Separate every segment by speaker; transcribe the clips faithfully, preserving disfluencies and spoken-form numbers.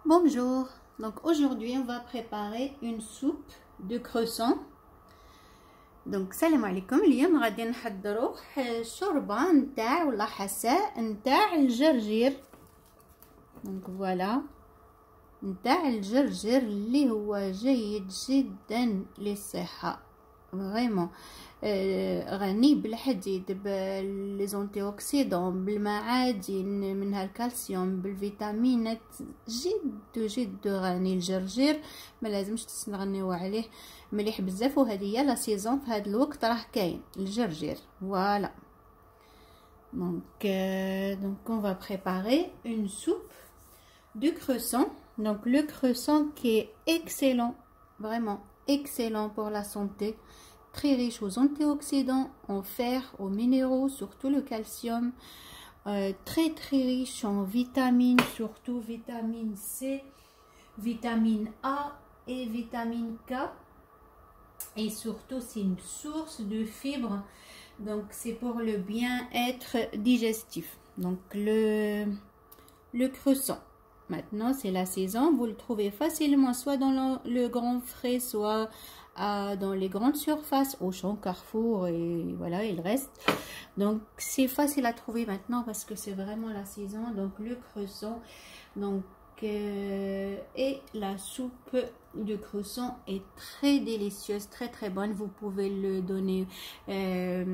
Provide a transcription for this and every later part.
Speaker 1: Bonjour, donc aujourd'hui on va préparer une soupe de cresson. Donc salam alaikum. اليوم غادي نحضروا شوربه نتاع ولا حساء نتاع الجرجير. دونك فوالا نتاع الجرجير اللي هو جيد جدا للصحه فريمون، غني بالحديد بالليزونتي اوكسيدون بالمعادن منها الكالسيوم بالفيتامينات، جد جد غني الجرجير، ما لازمش تستغنيو عليه، مليح بزاف. وهذه هي لا سيزون في هذا الوقت راه كاين الجرجير. فوالا دونك دونك on va préparer une soupe de cresson. Donc le cresson qui est excellent, vraiment excellent pour la santé, très riche aux antioxydants, en fer, aux minéraux, surtout le calcium, euh, très très riche en vitamines, surtout vitamine C, vitamine A et vitamine K, et surtout c'est une source de fibres, donc c'est pour le bien-être digestif. Donc le le cresson, maintenant c'est la saison, vous le trouvez facilement soit dans le, le grand frais, soit à, dans les grandes surfaces, Auchan, Carrefour et voilà, il reste. Donc c'est facile à trouver maintenant parce que c'est vraiment la saison. Donc le cresson, donc euh, et la soupe de cresson est très délicieuse, très très bonne. Vous pouvez le donner euh,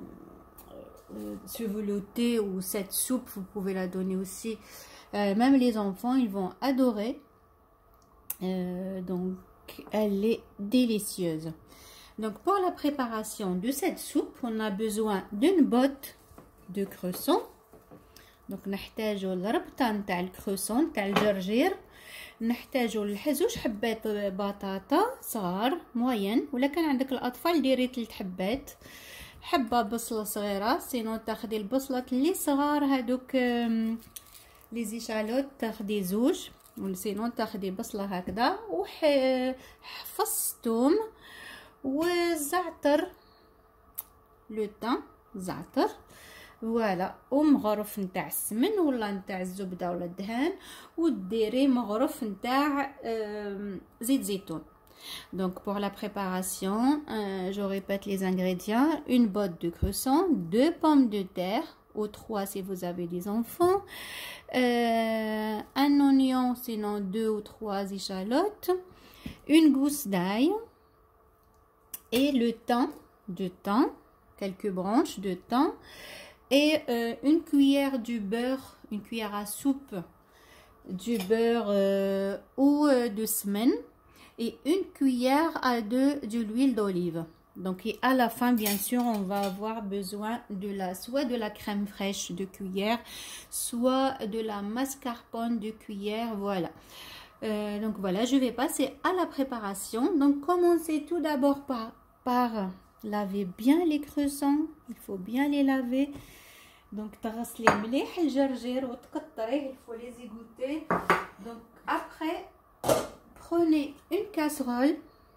Speaker 1: sur le thé, ou cette soupe vous pouvez la donner aussi. Euh, même les enfants, ils vont adorer. Euh, donc, elle est délicieuse. Donc, pour la préparation de cette soupe, on a besoin d'une botte de cresson. Donc, نحتاجو الربطة نتاع الكروسون نتاع الجرجير، نحتاجو لزوج حبات بطاطا صغار موين، ولا كان عندك الأطفال ديري ثلاث حبات، حبة بصلة صغيرة، سينو تاخدي البصلة اللي صغار هادوك لي زيشالوت تاخدي زوج، وسينو تاخدي بصله هكذا، وفص ثوم وزعتر لو تان زعتر فوالا، ومغرف نتاع السمن ولا نتاع الزبده ولا الدهان، وديري مغرف نتاع زيت زيتون. Donc pour la préparation, euh, je répète les ingrédients: une botte de cresson, deux pommes de terre ou trois si vous avez des enfants, euh, un oignon, sinon deux ou trois échalotes, une gousse d'ail et le thym de thym, quelques branches de thym, et euh, une cuillère du beurre, une cuillère à soupe du beurre euh, ou euh, de semaine, et une cuillère à deux de l'huile d'olive. Donc, et à la fin, bien sûr, on va avoir besoin de la, soit de la crème fraîche de cuillère, soit de la mascarpone de cuillère. Voilà. Euh, donc, voilà, je vais passer à la préparation. Donc, commencez tout d'abord par, par laver bien les cressons. Il faut bien les laver. Donc, تغسلي مليح الجرجير وتكتريه, il faut les égoutter. Donc, après, prenez une casserole.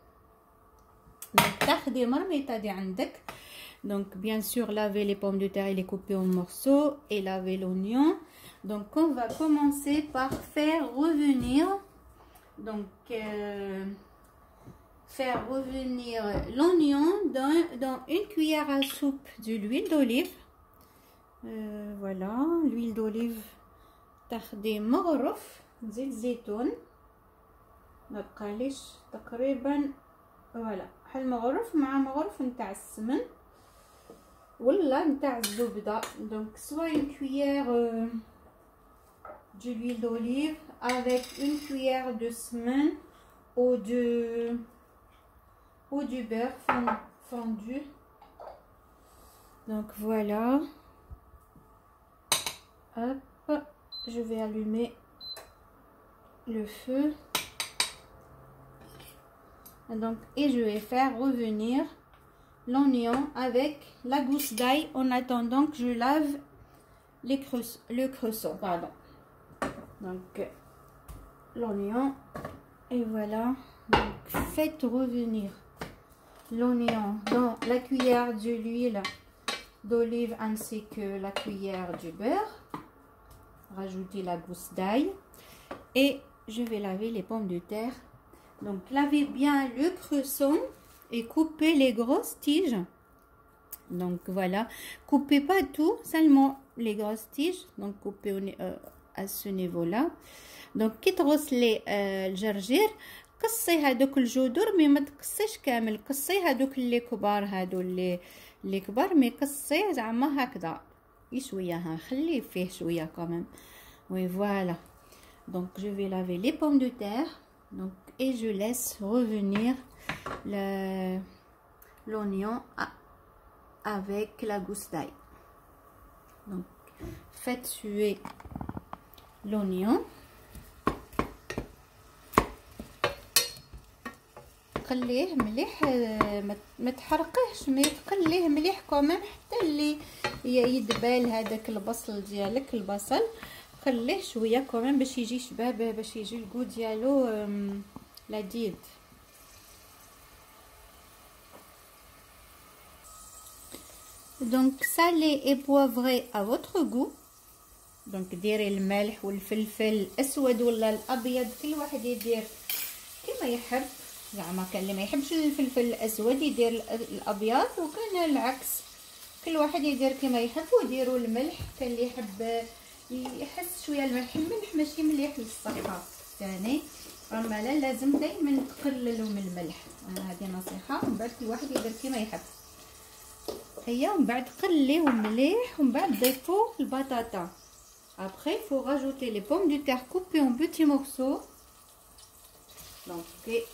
Speaker 1: Donc bien sûr laver les pommes de terre et les couper en morceaux et laver l'oignon. Donc on va commencer par faire revenir donc euh, faire revenir l'oignon dans, dans une cuillère à soupe de l'huile d'olive. Euh, voilà, l'huile d'olive تاخدي مغرف زيت زيتون، ما بقاليش تقريبا فوالا بحال مغرف مع مغرف نتاع السمن ولا نتاع الزبده. Donc soit une cuillère euh, de l'huile d'olive avec une cuillère de semaine ou de ou du beurre fondu. Donc voilà. Hop, je vais allumer le feu. Donc, et je vais faire revenir l'oignon avec la gousse d'ail en attendant que je lave les cressons, le cresson, pardon. Donc l'oignon, et voilà. Donc, faites revenir l'oignon dans la cuillère de l'huile d'olive ainsi que la cuillère du beurre. Rajoutez la gousse d'ail et je vais laver les pommes de terre. Donc lavez bien le cresson et coupez les grosses tiges. Donc voilà, coupez pas tout, seulement les grosses tiges. Donc coupez au, euh, à ce niveau là. Donc كي تغسلي euh, الجرجير قصي هذوك الجذور مي ما تقصيش كامل، قصي هذوك اللي كبار، هادو اللي اللي كبار مي قصيه زعما هكذا شويه، ها خليه فيه شويه كمان. وي فوالا. Donc je vais laver les pommes de terre. Donc et je laisse revenir le l'oignon avec la gousse d'ail. Donc faites suer l'oignon. تقليه مليح، ما تحرقيهش مي تقليه مليح كمان حتى اللي يدبال هذاك البصل ديالك. البصل خليه شويه كمان باش يجي شبابه، باش يجي الكو ديالو لذيذ. Donc salé et poivré à votre goût. Donc ديري الملح والفلفل الاسود ولا الابيض، كل واحد يدير كما يحب. زعما كان اللي ما يحبش الفلفل الاسود يدير الابيض، وكان العكس، كل واحد يدير كما يحب. وديروا الملح، كان اللي يحب يحس شويه الملح، الملح ماشي مليح للصحه ثاني، اما لا لازم دائما تقللوا من الملح. هذه نصيحه. ومن بعد كل واحد يدير كما يحب. هيا ومن بعد قليوه مليح، ومن بعد ضيفوا البطاطا. Après il faut rajouter les pommes de terre coupées en petits morceaux. Donc okay.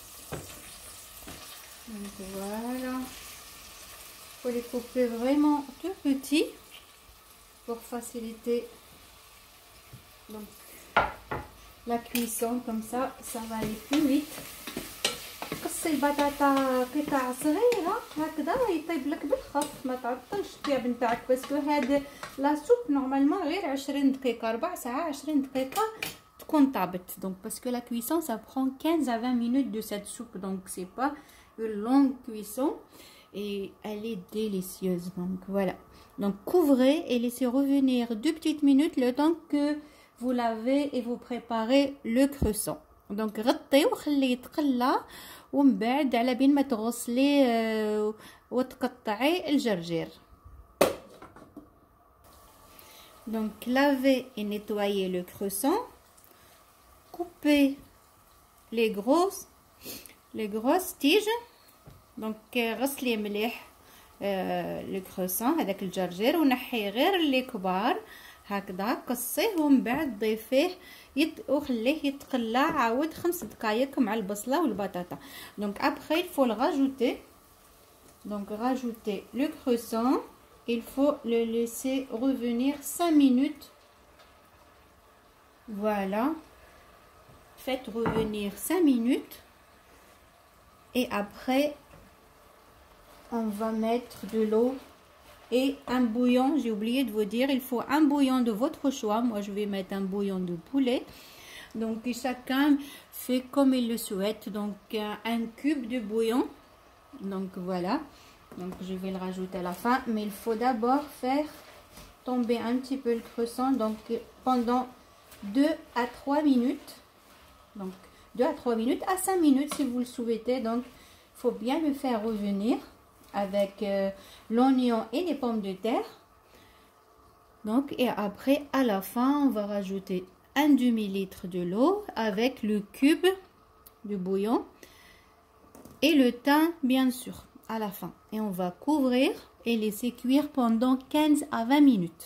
Speaker 1: Donc voilà, il faut les couper vraiment tout petits pour faciliter donc la cuisson. Comme ça, ça va aller plus vite. قصي البطاطا قطع صغيره هكذا يطيب لك بالخف، ما تعطلش الطياب نتاعك، باسكو هاد لا سوب نورمالمون غير عشرين دقيقه، ربع ساعه عشرين دقيقه تكون طابت. Donc parce que la cuisson ça prend quinze à vingt minutes de cette soupe, donc c'est pas une longue cuisson et elle est délicieuse. Donc voilà, donc couvrez et laissez revenir deux petites minutes le temps que vous lavez et vous préparez le cresson. Donc غطيه وخليه يتقلى، ومن بعد على بين ما تغسليه وتقطعي الجرجير. Donc lavez et nettoyez le cresson. Coupez les grosses les grosses tiges. Donc غسلي مليح le cresson هذاك الجرجير، ونحي غير اللي كبار هكذا، قصيه ومن بعد ضيفيه يت... وخليه يتقلى عاود خمس دقائق مع البصله والبطاطا. Donc après il faut le rajouter. Donc rajouter le cresson, il faut le laisser revenir cinq minutes. Voilà, faites revenir cinq minutes et après on va mettre de l'eau et un bouillon. J'ai oublié de vous dire, il faut un bouillon de votre choix. Moi je vais mettre un bouillon de poulet. Donc chacun fait comme il le souhaite. Donc un cube de bouillon. Donc voilà, donc je vais le rajouter à la fin, mais il faut d'abord faire tomber un petit peu le cresson, donc pendant deux à trois minutes. Donc deux à trois minutes à cinq minutes si vous le souhaitez. Donc il faut bien le faire revenir avec euh, l'oignon et les pommes de terre. Donc et après à la fin on va rajouter un demi-litre de l'eau avec le cube de bouillon et le thym bien sûr à la fin, et on va couvrir et laisser cuire pendant quinze à vingt minutes.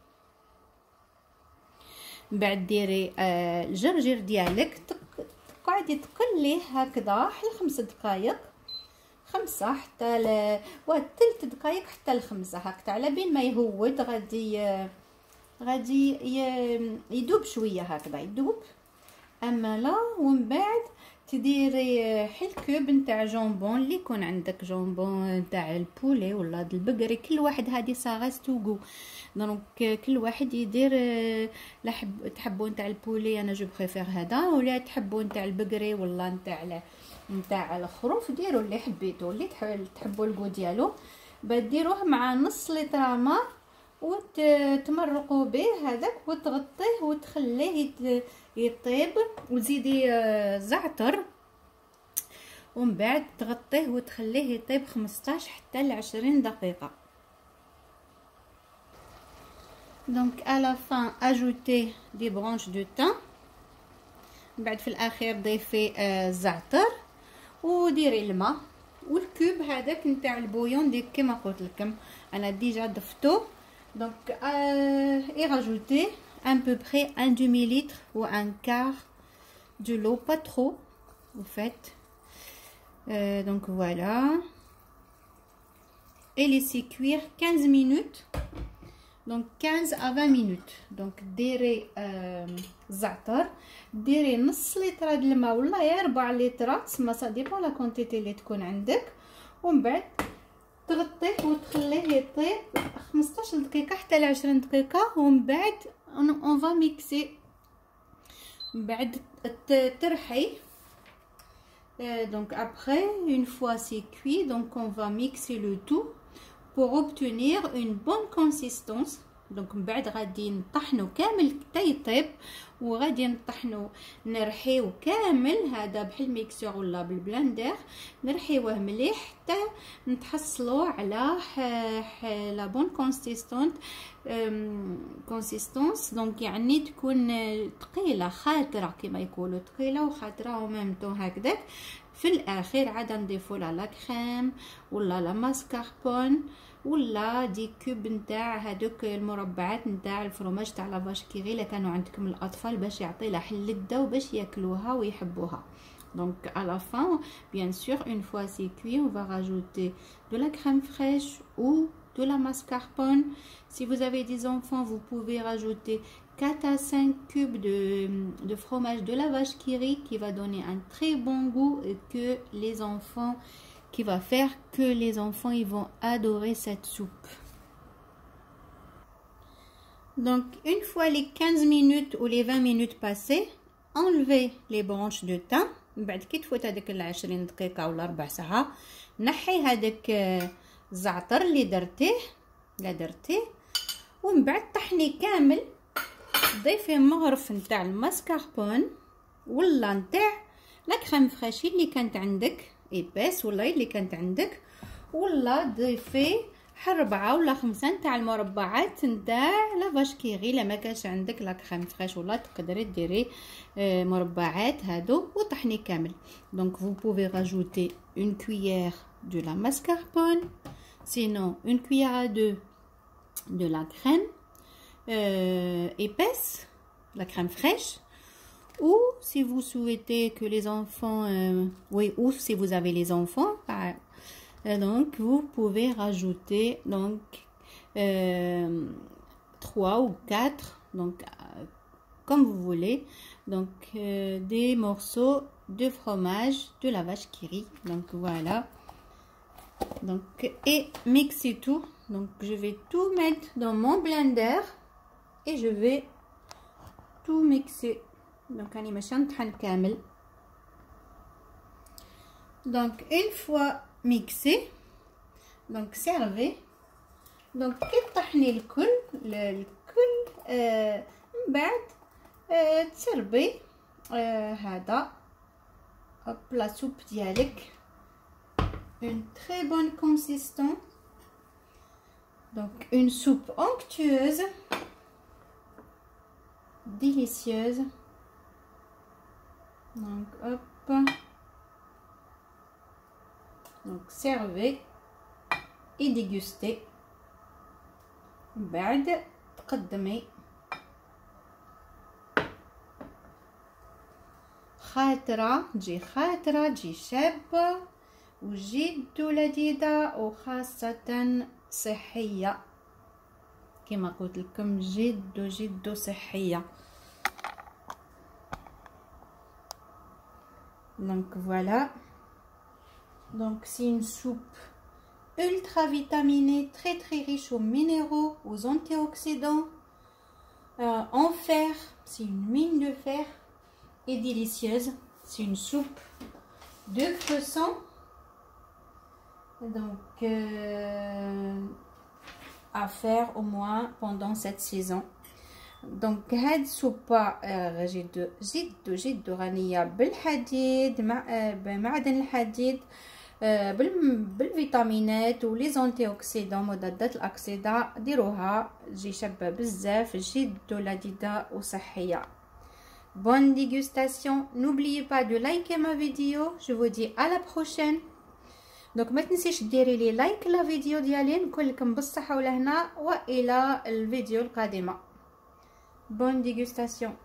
Speaker 1: بعد ديري الجرجير ديالك تقعدي تقليه هكذا حتى خمس دقائق، خمسة حتى ل وثلاث دقائق حتى لخمسة هكذا، على بين ما يهود غادي غادي يذوب شويه هكذا يذوب. اما لا ومن بعد تديري حل كوب نتاع جامبون، اللي يكون عندك جامبون نتاع البولي ولا د البقري، كل واحد هذه صاغاس توغو. دونك كل واحد يدير لا حب تحبوا نتاع البولي، انا جو بريفير هذا، ولا تحبوا نتاع البقري ولا نتاع نتاع الخروف ديروا اللي حبيتوا، اللي تحبوا الكو ديالو. بديروه مع نص لتر ماء وتمرقوا به هذاك وتغطيه وتخليه يطيب وتزيدي زعتر ومن بعد تغطيه وتخليه يطيب خمسطاش حتى ل عشرين دقيقه. دونك à la fin ajoutez des branches de thym. بعد في الاخير ضيفي الزعتر وديري الماء والكوب هذاك نتاع البويون ديك كما قلت لكم انا ديجا ضفتو. دونك اي راجوتي un peu près un demi-litre ou un quart de l'eau, pas trop en fait. Euh, donc voilà, et laissez cuire quinze minutes, donc quinze à vingt minutes. donc ديري الزعتر ديري نص لتر د الماء ولا يا ربع لتر تسمى سا ديبون لا كونتيتي اللي تكون عندك، ومن بعد تغطيه وتخليه يطيب خمسطاش دقيقه حتى ل عشرين دقيقه، ومن بعد on va mixer. من بعد ترحي. Euh, donc après une fois c'est cuit, donc on va mixer le tout pour obtenir une bonne consistance. donc من بعد غادي نطحنو كامل حتى يطيب، وغادي نطحنو نرحيو كامل هذا بحال ميكسور ولا بالبلندر، نرحيوه مليح حتى نتحصلوا على لا بون كونسيستونت كونسيستونس. دونك يعني تكون ثقيله خاطره كما يقولوا، ثقيله وخاطره وميمتو هكذاك. في الاخير عاد نضيفوا لها لا كريم ولا لا ماسكاربون ولا دي كوب نتاع هذوك المربعات نتاع الفرماج تاع لا فاش كيغي الا كانوا عندكم الاطفال باش يعطي لها حلده وباش ياكلوها ويحبوها. donc à la fin bien sûr une fois c'est cuit on va rajouter de la crème fraîche ou de la mascarpone. si vous avez des enfants vous pouvez rajouter quatre à cinq cubes de, de fromage de la vache qui rit qui va donner un très bon goût et que les enfants qui va faire que les enfants ils vont adorer cette soupe. donc une fois les quinze minutes ou les vingt minutes passées enlevez les branches de thym. بعد كي تفوت هذيك العشرين دقيقه ولا ربع ساعه نحي هذاك الزعتر اللي درتيه لا درتيه، ومن بعد طحني كامل. ضيفي مغرف نتاع الماسكاربون ولا نتاع لا كريم فريشي اللي كانت عندك ايباس ولا اللي كانت عندك، ولا ضيفي ربعة ولا خمسة نتاع المربعات نتاع لا فاش كيغي. لا ما كانش عندك لا كريم فريش ولا تقدري ديري مربعات هادو وطحني كامل. donc vous pouvez rajouter une cuillère de la mascarpone, sinon une cuillère à deux de la crème euh, épaisse, la crème fraîche, ou si vous souhaitez que les enfants euh, oui ou si vous avez les enfants bah, donc vous pouvez rajouter donc euh, trois ou quatre, donc euh, comme vous voulez, donc euh, des morceaux de fromage de la vache qui rit. donc voilà, donc et mixer tout. donc je vais tout mettre dans mon blender et je vais tout mixer. donc أنا ماشي نطحن كامل. donc une fois mixé donc servez. donc كي طحني الكل الكل آه من بعد آه تسربي آه هذا هوب لا سوب ديالك une très bonne consistance. donc une soupe onctueuse délicieuse. donc hop donc servez et dégustez. بعد تقدمي خاطرة تجي خاطرة تجي شابة وجد لذيذة وخاصة صحية كما قلت لكم جد جد صحية. donc voilà, donc c'est une soupe ultra vitaminée, très très riche aux minéraux, aux antioxydants, euh, en fer. c'est une mine de fer et délicieuse. c'est une soupe de cresson, donc euh, à faire au moins pendant cette saison. دونك هاد السوبه جد جد جد غنيه بالحديد مع بمعدن الحديد بالفيتامينات ولي زونتي اوكسيدون مضادات الاكسده. ديروها تجي شابه بزاف جد لذيذه وصحيه. Bonne dégustation. N'oubliez pas de liker ma vidéo. Je vous dis à la prochaine. دونك ما تنسيش ديري لي لايك لا فيديو ديالي. نقول لكم بالصحه ولهنا والى الفيديو القادمه. Bonne dégustation.